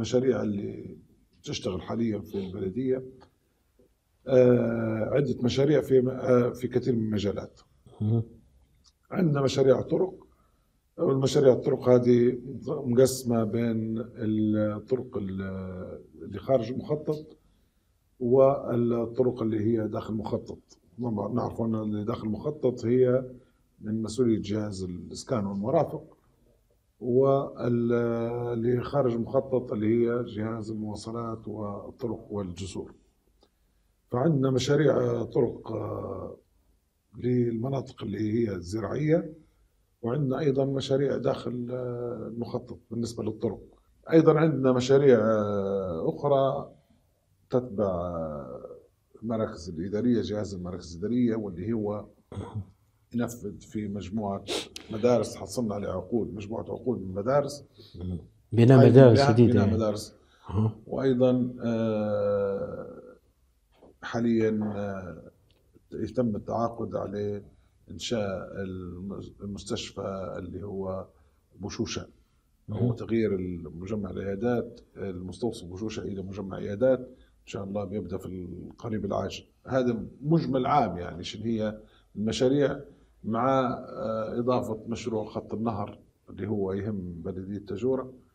المشاريع اللي تشتغل حاليا في البلدية عدة مشاريع في كثير من المجالات. عندنا مشاريع طرق، والمشاريع الطرق هذه مقسمة بين الطرق اللي خارج المخطط والطرق اللي هي داخل المخطط. نعرف أن اللي داخل المخطط هي من مسؤولية جهاز الإسكان والمرافق، واللي خارج المخطط اللي هي جهاز المواصلات والطرق والجسور. فعندنا مشاريع طرق للمناطق اللي هي الزراعية، وعندنا أيضا مشاريع داخل المخطط بالنسبة للطرق. أيضا عندنا مشاريع أخرى تتبع المراكز الإدارية، جهاز المراكز الإدارية، واللي هو ينفذ في مجموعة مدارس حصلنا على عقود، مجموعة عقود من مدارس، بناء مدارس جديدة بناء يعني. مدارس. وأيضا حاليا يتم التعاقد على إنشاء المستشفى اللي هو بوشوشة، أو تغيير مجمع العيادات المستوصف بوشوشة إلى مجمع عيادات، إن شاء الله بيبدأ في القريب العاجل. هذا مجمل عام يعني شنو هي المشاريع، مع إضافة مشروع خط النهر اللي هو يهم بلدية تاجورة.